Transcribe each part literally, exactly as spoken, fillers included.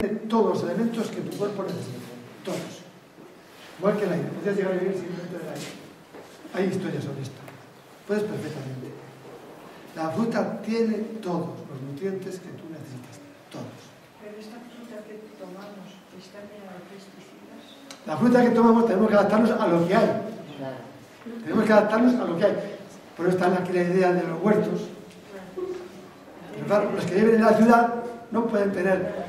todos los elementos que tu cuerpo necesita, todos. Igual que el aire, podrías llegar a vivir sin elemento del aire. Hay historias sobre esto. Puedes perfectamente. La fruta tiene todos los nutrientes que tú necesitas, todos. Pero esta fruta que tomamos está llena de pesticidas. La fruta que tomamos tenemos que adaptarnos a lo que hay. Tenemos que adaptarnos a lo que hay. Por eso está aquí la idea de los huertos. Pero claro, los que viven en la ciudad no pueden tener.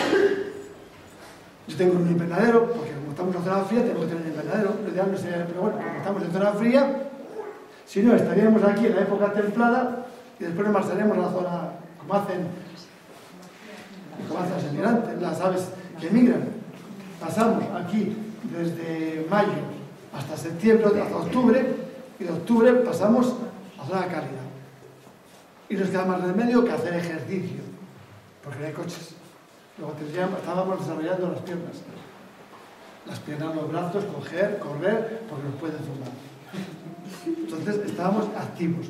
Yo tengo un invernadero, porque como estamos en zona fría, tenemos que tener un invernadero. Lo ideal no sería, pero bueno, como estamos en zona fría, si no, estaríamos aquí en la época templada y después nos marcharemos a la zona, como hacen, como hacen los emigrantes, las aves que emigran. Pasamos aquí desde mayo hasta septiembre, hasta octubre, y de octubre pasamos a zona cálida. Y nos queda más remedio que hacer ejercicio, porque no hay coches. Luego tendríamos, estábamos desarrollando las piernas. Las piernas, los brazos, coger, correr, porque nos pueden zumbar. Entonces estábamos activos.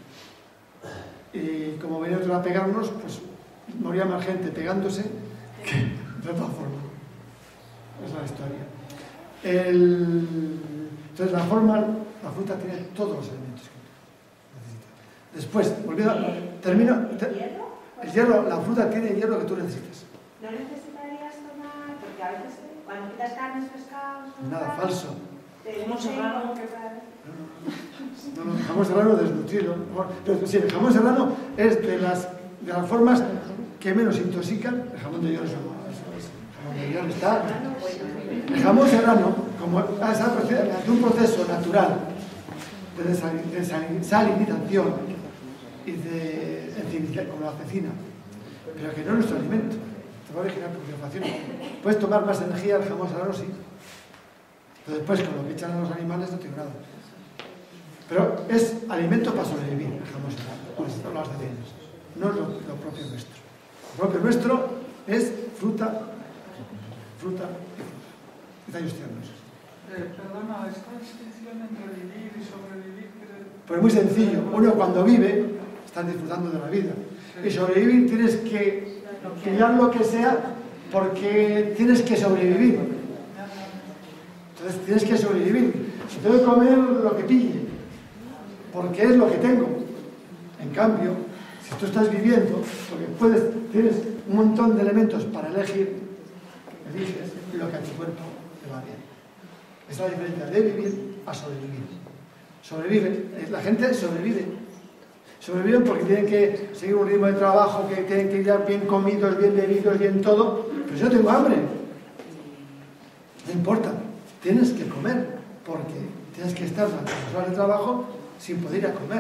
Y como venía otro a pegarnos, pues moría más gente pegándose que de otra forma. Esa es la historia. El... Entonces la forma, la fruta tiene todos los elementos que necesita. Después, volviendo a... Termino. Ter... El hierro, la fruta tiene el hierro que tú necesitas. ¿No necesitarías tomar? Porque a veces cuando quitas carnes, pescados... Nada, falso. ¿Cómo se llama? No, no, el jamón serrano desnutrido. Pero sí, el jamón serrano es de las, de las formas que menos intoxican. El jamón de hierro es el jamón de hierro está. El jamón serrano, como es un proceso natural de desalinización y de encimización, como la cecina, pero que no es nuestro alimento. Te va a originar putrefacción. Puedes tomar más energía, el jamón serrano sí. Pero después, con lo que echan a los animales, no tiene nada. Pero es alimento para sobrevivir, el jamón serrano, pues, las cecinas. No es lo, lo propio nuestro. Lo propio nuestro es fruta, fruta y fruta. Detalles tiernos. Eh, perdona, esta distinción entre vivir y sobrevivir... Pues muy sencillo. Uno cuando vive, están disfrutando de la vida. Y sobrevivir tienes que pillar lo que sea porque tienes que sobrevivir. Entonces tienes que sobrevivir. Si tengo que comer lo que pille, porque es lo que tengo. En cambio, si tú estás viviendo, porque puedes, tienes un montón de elementos para elegir, eliges lo que a tu cuerpo te va bien. Esa es la diferencia de vivir a sobrevivir. Sobreviven, la gente sobrevive. Sobreviven porque tienen que seguir un ritmo de trabajo, que tienen que ir bien comidos, bien bebidos, bien todo. Pero yo tengo hambre. No importa, tienes que comer, porque tienes que estar durante las horas de trabajo sin poder ir a comer.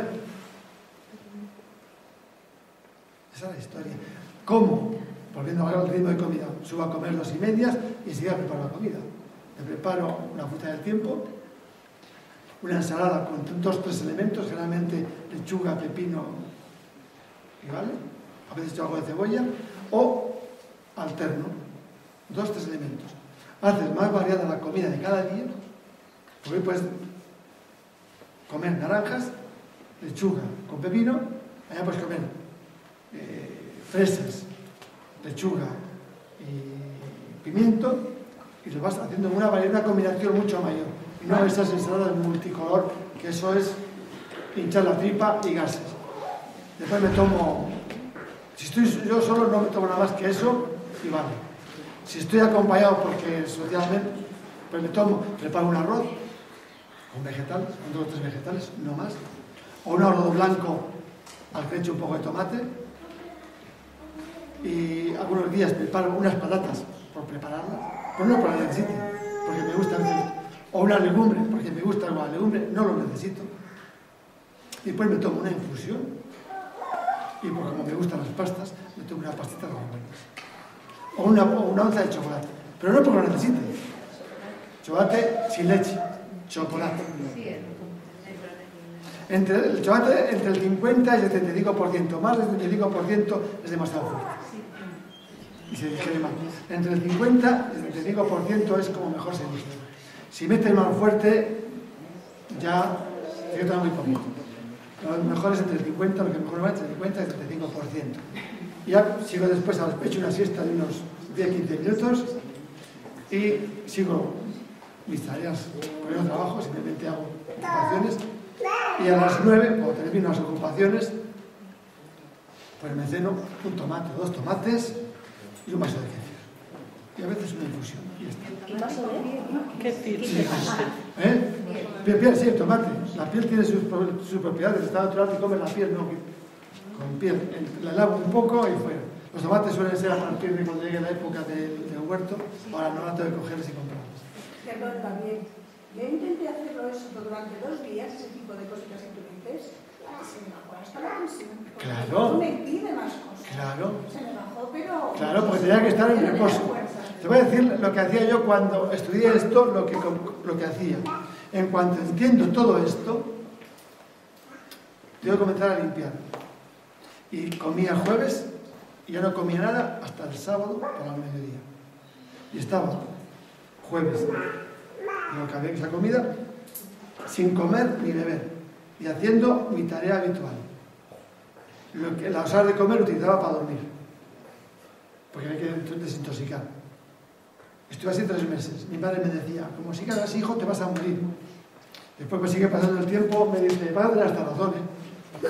Esa es la historia. ¿Cómo? Volviendo al ritmo de comida. Subo a comer dos y medias y enseguida preparo la comida. Me preparo una fruta del tiempo, una ensalada con dos o tres elementos, generalmente lechuga, pepino y vale. A veces yo algo de cebolla, o alterno, dos o tres elementos. Haces más variada la comida de cada día, porque puedes comer naranjas, lechuga con pepino, allá puedes comer eh, fresas, lechuga y pimiento, y lo vas haciendo en una variedad, una combinación mucho mayor. Y no esas ensaladas multicolor, que eso es hinchar la tripa y gases. Después me tomo, si estoy yo solo no me tomo nada más que eso y vale. Si estoy acompañado porque socialmente, pues me tomo, preparo un arroz con vegetales, con dos o tres vegetales, no más. O un arroz blanco al que echo un poco de tomate. Y algunos días preparo unas patatas por prepararlas, pero no por la necesite, porque me gusta hacer. O una legumbre, porque me gusta la legumbre, no lo necesito. Y después me tomo una infusión, y por como me gustan las pastas, me tomo una pastita de garbanzos. O una, o una onza de chocolate, pero no porque lo necesite. Chocolate sin leche, chocolate. Entre el chocolate entre el cincuenta y el setenta y cinco por ciento, más del setenta y cinco por ciento es demasiado fuerte. Y se digiere mal. Entre el cincuenta y el setenta y cinco por ciento es como mejor se digiere. Si metes más fuerte, ya se queda muy poquito. Lo mejor es entre el cincuenta, lo que mejor va entre el cincuenta y el setenta y cinco por ciento. Y ya sigo después, he hecho una siesta de unos diez a quince minutos y sigo mis tareas. Por el trabajo, simplemente hago ocupaciones. Y a las nueve, cuando termino las ocupaciones, pues me ceno un tomate, dos tomates y un vaso de kefir. Y a veces una infusión. Y ya está. ¿Qué vaso de? Kefir. ¿Eh? Piel, piel, sí, el tomate. La piel tiene sus, sus propiedades. Está natural que comes la piel, no con piel. La lavo un poco y fuera. Los tomates suelen ser a partir de cuando llegue la época del, del huerto. Ahora no la tengo que cogerles y comprarlos. Perdón, también. Yo intenté hacerlo eso durante dos días, ese tipo de cositas que tú dices. Se me bajó hasta la tensión. Claro. No me pide más cosas. Claro. Se me bajó, pero... Claro, porque tenía que estar en reposo. Te voy a decir lo que hacía yo cuando estudié esto, lo que, lo que hacía. En cuanto entiendo todo esto, tengo que comenzar a limpiar. Y comía jueves y ya no comía nada hasta el sábado por el mediodía. Y estaba jueves, lo que había esa comida, sin comer ni beber. Y haciendo mi tarea habitual. Lo que, las horas de comer utilizaba para dormir. Porque hay que desintoxicar. Estuve así tres meses. Mi padre me decía, como sigas así, hijo, te vas a morir. Después me sigue pasando el tiempo, me dice, padre, hasta razón, ¿eh?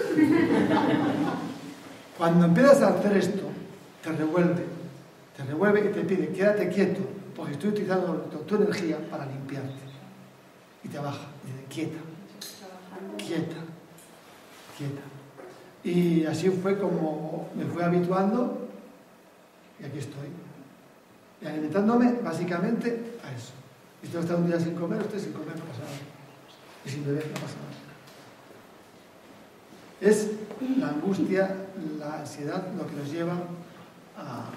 Cuando empiezas a hacer esto, te revuelve. Te revuelve y te pide, quédate quieto, porque estoy utilizando tu, tu energía para limpiarte. Y te baja, y dice, quieta, quieta, quieta. Y así fue como me fui habituando, y aquí estoy. Y alimentándome básicamente a eso. Y si estás un día sin comer, usted sin comer no pasa nada. Y sin beber no pasa nada. Es la angustia, la ansiedad lo que nos lleva a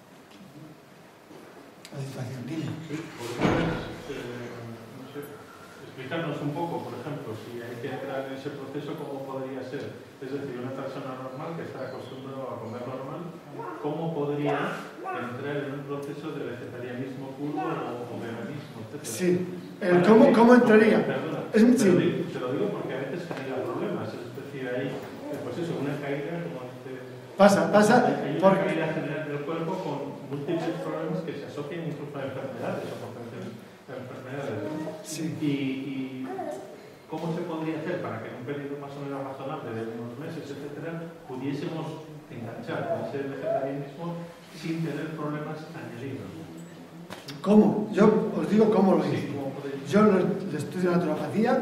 la situación. Dime. Sí, ¿podrías eh, no sé, explicarnos un poco, por ejemplo, si hay que entrar en ese proceso, cómo podría ser? Es decir, una persona normal que está acostumbrada a comer normal, ¿cómo podría entrar en un proceso de vegetarianismo puro o veganismo, etcétera? Sí, el cómo, cómo entraría. Perdona, es, te, sí. lo digo, te lo digo porque a veces genera problemas, es decir, hay, pues eso, una caída como este, Pasa, pasa, hay una porque... caída general del cuerpo con múltiples problemas que se asocian incluso a enfermedades o potenciales enfermedades, ¿no? Sí. Y, y ¿cómo se podría hacer para que en un periodo más o menos razonable de unos meses, etcétera, pudiésemos enganchar con ese vegetarianismo sin tener problemas añadidos? ¿Cómo? Yo os digo cómo lo hice. Sí, ¿cómo podéis? Yo lo, lo estudio naturopatía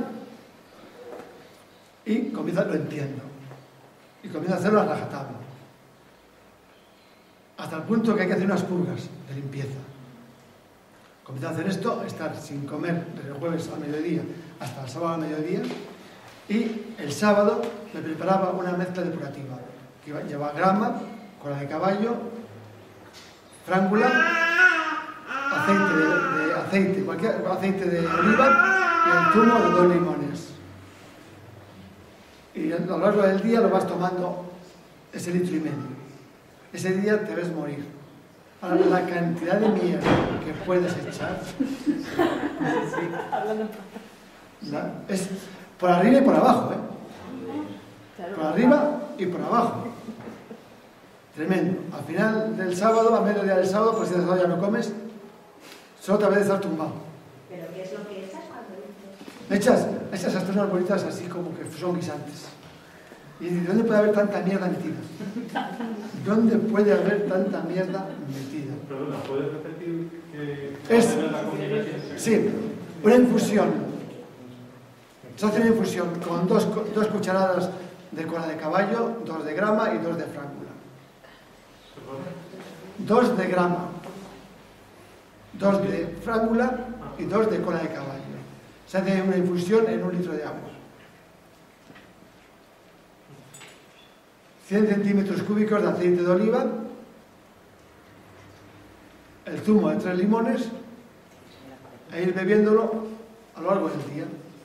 y comienzo, lo entiendo. Y comienzo a hacerlo a rajatabla. Hasta el punto que hay que hacer unas purgas de limpieza. Comienzo a hacer esto, estar sin comer desde el jueves al mediodía hasta el sábado al mediodía. Y el sábado me preparaba una mezcla depurativa que lleva grama, cola de caballo, frángula, aceite de, de aceite, cualquier aceite de oliva y el zumo de dos limones. Y a lo largo del día lo vas tomando ese litro y medio. Ese día te ves morir. Ahora, la cantidad de mierda que puedes echar la, es por arriba y por abajo, ¿eh? Por arriba y por abajo. Tremendo. Al final del sábado, a mediodía del sábado, pues si el sábado ya no comes, solo te vas a estar tumbado. ¿Pero qué es lo que echas cuando dices? Echas, echas hasta unas bolitas así como que son guisantes. ¿Y dónde puede haber tanta mierda metida? ¿Dónde puede haber tanta mierda metida? Perdona, ¿puedes repetir que Es, la combinación? sí, una infusión. Se hace una infusión con dos, dos cucharadas de cola de caballo, dos de grama y dos de frángula. Dos de grama, dos de frángula y dos de cola de caballo. Se hace una infusión en un litro de agua. cien centímetros cúbicos de aceite de oliva, el zumo de tres limones, e ir bebiéndolo a lo largo del día.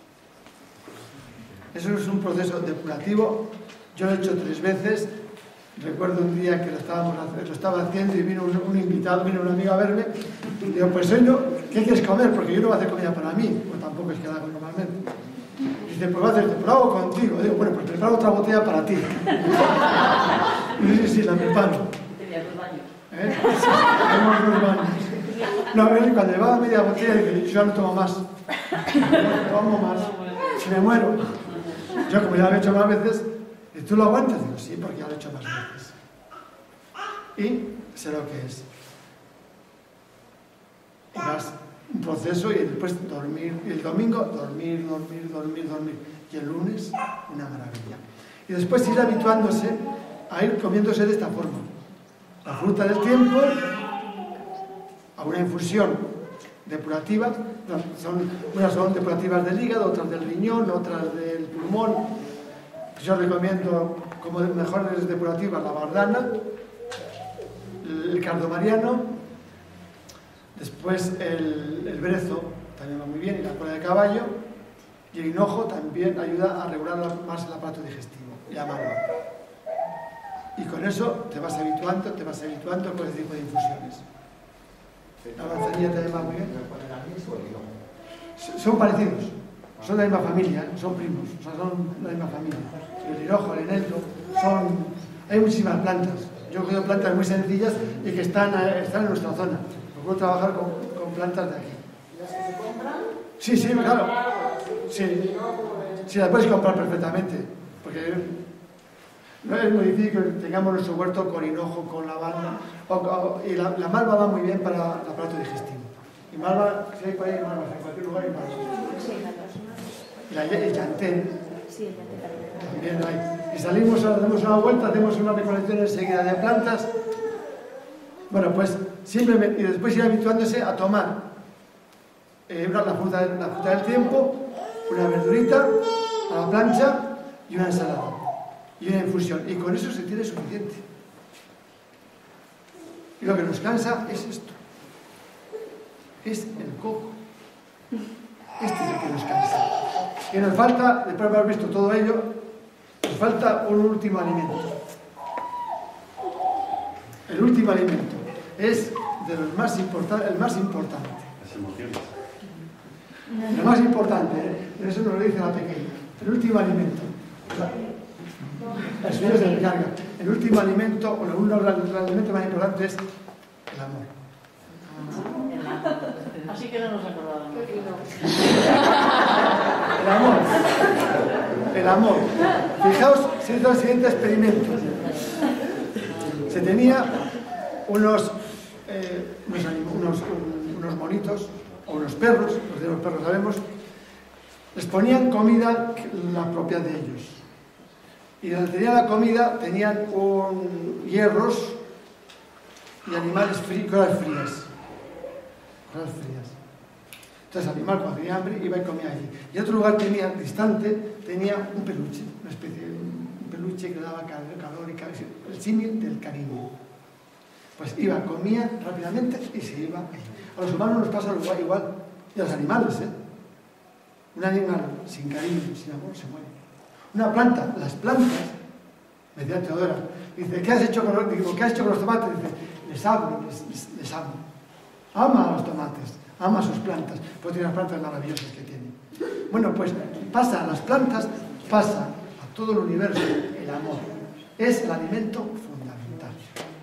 Eso es un proceso depurativo. Yo lo he hecho tres veces. Recuerdo un día que lo, estábamos, lo estaba haciendo y vino un, un invitado, vino un amigo a verme. Y digo, pues hoy no, ¿qué quieres comer? Porque yo no voy a hacer comida para mí, pues tampoco es que hago normalmente. Y dice, pues va a hacer, pues lo hago contigo. Digo, bueno, pues preparo otra botella para ti. Y dice, sí, sí, la preparo. Tenía dos años. ¿Eh? Tenemos dos baños. No, él cuando llevaba media botella dice, yo ya no tomo más. No tomo más. Si me muero. Yo como ya lo he hecho más veces, ¿y tú lo aguantas? Digo, sí, porque ya lo he hecho más veces. Y sé lo que es. Y vas un proceso y después dormir. Y el domingo, dormir, dormir, dormir, dormir. Y el lunes, una maravilla. Y después ir habituándose a ir comiéndose de esta forma. La fruta del tiempo, a una infusión depurativa, no, son, unas son depurativas del hígado, otras del riñón, otras del pulmón. Yo recomiendo como mejores depurativas la bardana, el cardomariano, después el, el brezo, también va muy bien, y la cola de caballo, y el hinojo también ayuda a regular más el aparato digestivo, y la malva. Y con eso te vas habituando, te vas habituando con ese tipo de infusiones. La manzanilla también va muy bien. Son parecidos, son de la misma familia, son primos, o sea, son de la misma familia. El hinojo, el eneldo, son... Hay muchísimas plantas. Yo he cogido plantas muy sencillas y que están, están en nuestra zona. Procuro trabajar con, con plantas de aquí. ¿Las que se compran? Sí, sí, claro. Sí, sí, las puedes comprar perfectamente. Porque no es muy difícil que tengamos nuestro huerto con hinojo, con lavanda. O, o, y la, la malva va muy bien para el aparato digestivo. Y malva, si hay por ahí malva, en cualquier lugar hay malva. Sí, la persona. Y la, el llantén. Sí, el llantén. También hay. Y salimos, damos una vuelta, hacemos una recolección enseguida de plantas. Bueno, pues simplemente, y después ir habituándose a tomar eh, una, la, fruta, la fruta del tiempo, una verdurita a la plancha y una ensalada. Y una infusión. Y con eso se tiene suficiente. Y lo que nos cansa es esto. Es el coco. Este es el que nos cansa. Y nos falta, después de haber visto todo ello, nos falta un último alimento. El último alimento es de los más importantes, el más importante. Las emociones. El más importante, ¿eh? Eso nos lo dice la pequeña. El último alimento. El sueño se recarga. El último alimento, o uno de los alimentos más importantes es el amor. Así que no nos acordamos. El amor. El amor. Fijaos, se hizo el siguiente experimento. Se tenía unos, eh, unos, unos, unos monitos, o unos perros, los de los perros sabemos, les ponían comida la propia de ellos. Y donde tenían la comida tenían un, hierros y animales fríos, cosas frías. Cosas frías. Entonces el animal cuando tenía hambre iba y comía allí. Y otro lugar tenía, distante, tenía un peluche, una especie de un peluche que daba calor y calor, el símil del cariño. Pues iba, comía rápidamente y se iba. A los humanos nos pasa igual, igual. Y a los animales, ¿eh? Un animal sin cariño, sin amor, se muere. Una planta, las plantas, me decía Teodora, dice, ¿qué has hecho con los, digo, ¿qué has hecho con los tomates? Dice, les amo, les, les, les amo. Ama a los tomates, ama a sus plantas, pues tiene las plantas maravillosas que tiene. Bueno, pues pasa a las plantas, pasa a todo el universo el amor. Es el alimento fundamental.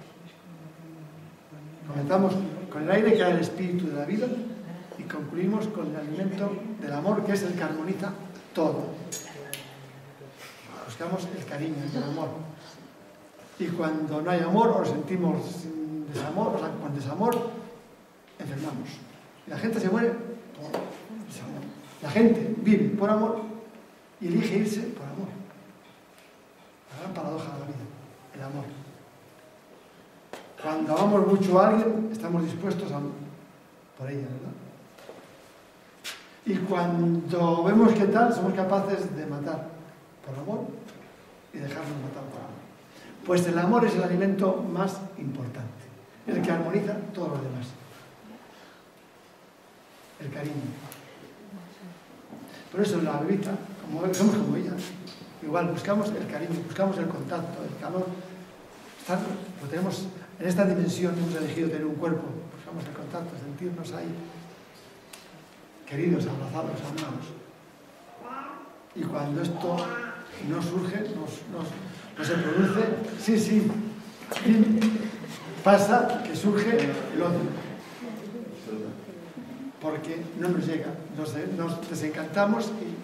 Comenzamos con el aire, que era el espíritu de la vida, y concluimos con el alimento del amor, que es el que armoniza todo. Buscamos el cariño, el amor. Y cuando no hay amor, o sentimos desamor, o sea, con desamor, enfermamos. Y la gente se muere por desamor. La gente vive por amor y elige irse por amor. La gran paradoja de la vida, el amor. Cuando amamos mucho a alguien, estamos dispuestos a por ella, ¿verdad? Y cuando vemos qué tal, somos capaces de matar por amor y dejarnos matar por amor. Pues el amor es el alimento más importante, el que armoniza todo lo demás. El cariño. Por eso en la bebita, como somos como ella, igual buscamos el cariño, buscamos el contacto, el calor. Estar, lo tenemos en esta dimensión, hemos elegido tener un cuerpo, buscamos el contacto, sentirnos ahí queridos, abrazados, amados. Y cuando esto no surge, no, no, no se produce, sí, sí, pasa que surge el odio, porque no nos llega, nos, nos desencantamos y